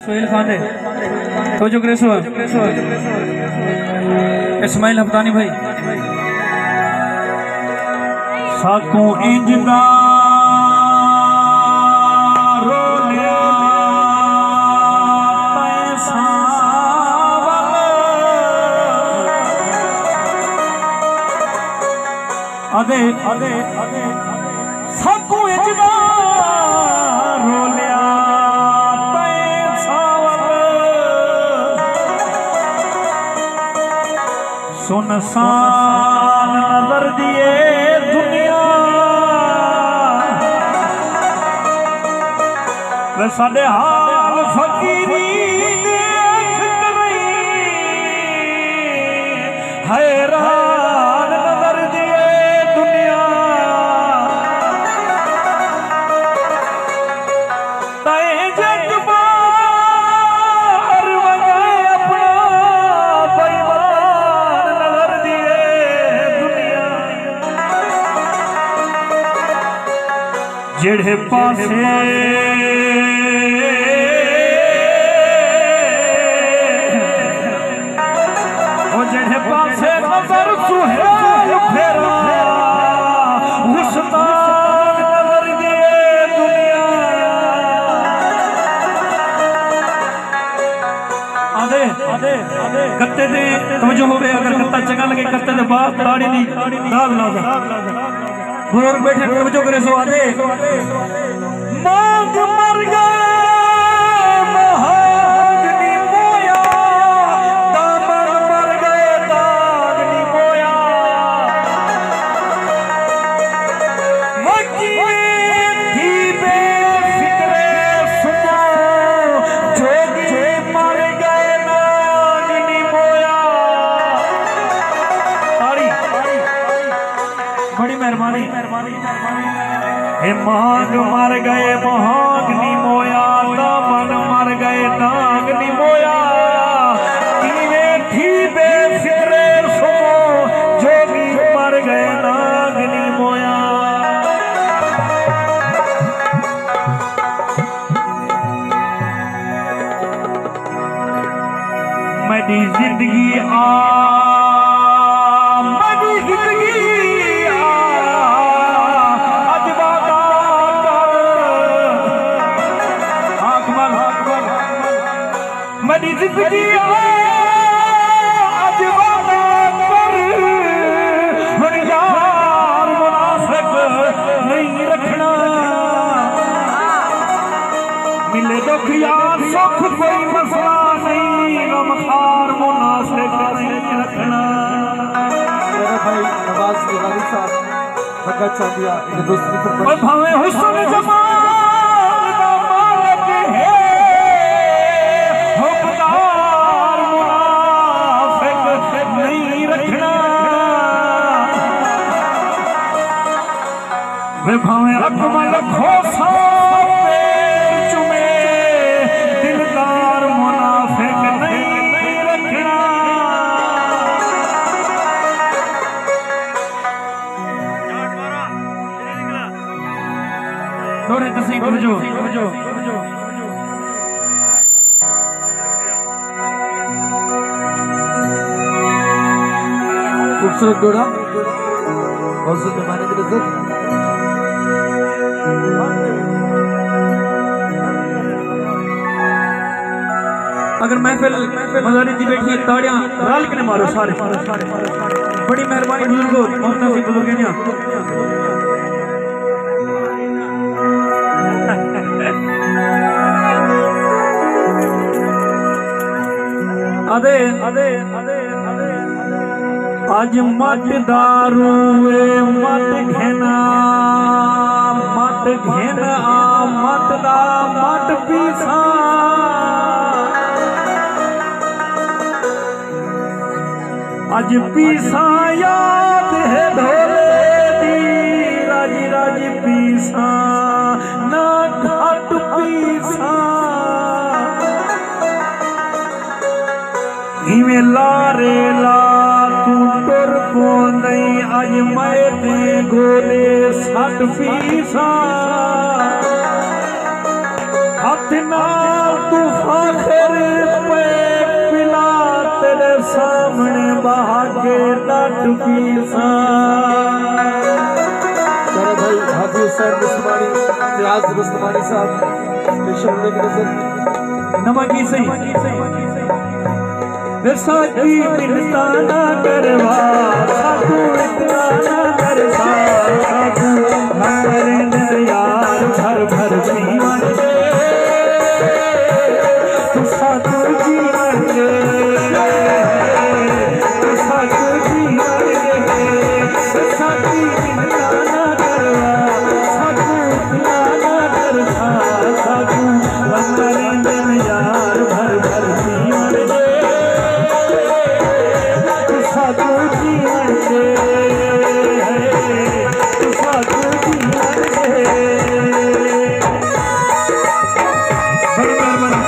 सोहेल खान है तो जो ग्रेसो इस्माइल हफ्तानी भाई साकू इंजदा रोलिया पैसा अदे अदे अदे साकू इंजदा रोलिया पैसा सुनसान नजर दिए दुनिया वे साडे हाल फकीरी देख गई हैरान नजर दिए दुनिया तय जज्बार वगे अपना बेईमान नजर दिए दुनिया जेड़े पासे जेड़े पासे नजर सुहेल फेरा हुस्तान नजर दिए दुनिया आदे आदे आदे कत्ते दे तवज्जो होवे अगर कत्ता चंगा लगे कत्ते दे बाद दाढ़ी दी दाग ला जा बुजुर्ग बैठे तवज्जो करे सो आदे मांग मर गए बड़ी मेहरबानी हे मांग मर गए महाग्नि मोया दामन मर गए नागनि मोया थी बेफिक्रे सुनो जोगी मर गए नागनि मोया मेरी जिंदगी मेरी जिंदगी आज वादा कर यार मुनाफिक नहीं रखना मिले दुख यार सुख कोई मसला नहीं गमखार मुनाफिक नहीं रखना। मेरा भाई नवाज गिलानी साहब भगत चांदिया दोस्त भावे हुस्न जमाल दा मालिक है वे भावे अकमल खोसा पैर चुमे दिलदार मुनाफिक नहीं रखना। डोरे तसी गुरजो खूबसूरत डोरा बहुत सुंदर माने की इज्जत अगर महफिल मजारी दी बैठी ताड़ियां रल के मारो सारे बड़ी मेहरबानी बुजुर्गो ममता सी बुजुर्ग ने अदे अदे अदे अदे आज मत दारू मत घेना मत घेना मत दा मत पीसा आज पीसा याद है ढोले दी राजी राजी पीसा ना घट पीसा इवें लारे ला तू टुर को नहीं आज मैं ते गोले सट पीसा हाथ नाल तू फाख टुकी सा भाई हाजी हुसैन रुस्तमानी, रियाज रुस्तमानी साहब स्पेशल नजर नमकी सही साकी मिन्नता ना करवा साधु इतना ना करवा साधु हमारे दिल यार भर भर जीवन दे तू साधु जीवन दे तू साधु जीवन दे साकी मिन्नता ना करवा साधु इतना ना करवा साधु हमारे दिल यार भर भर जीवन दे साधु जीवन दे तू साधु जीवन दे बड़ी मेहरबानी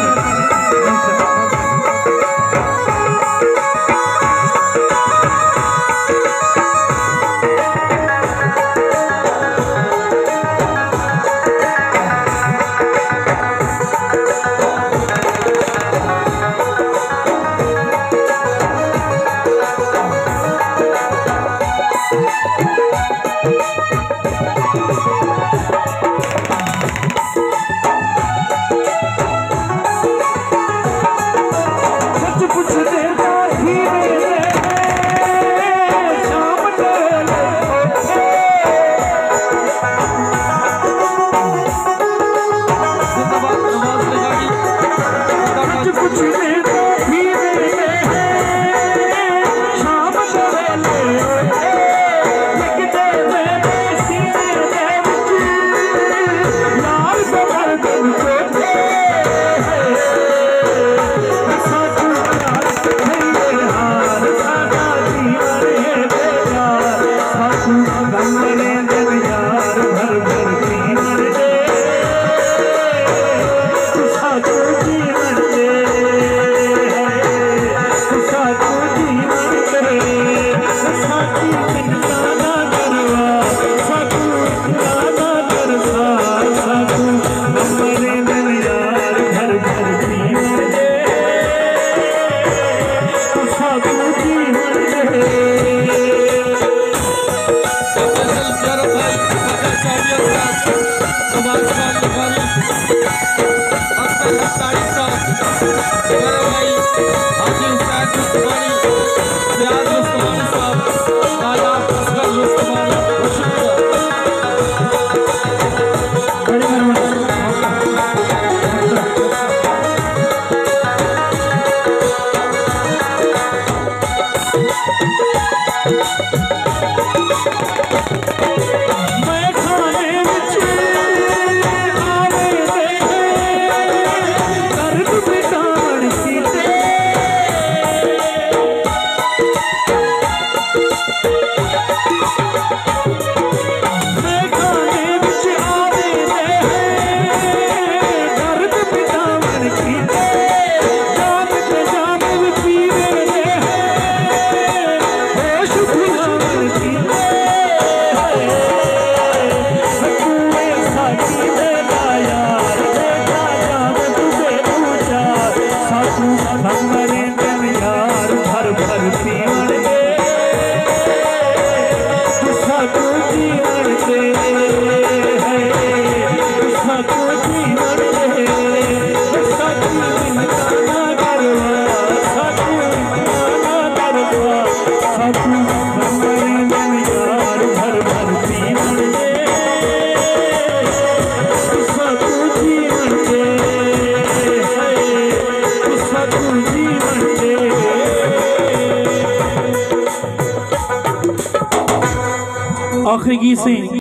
आखिरी गीत से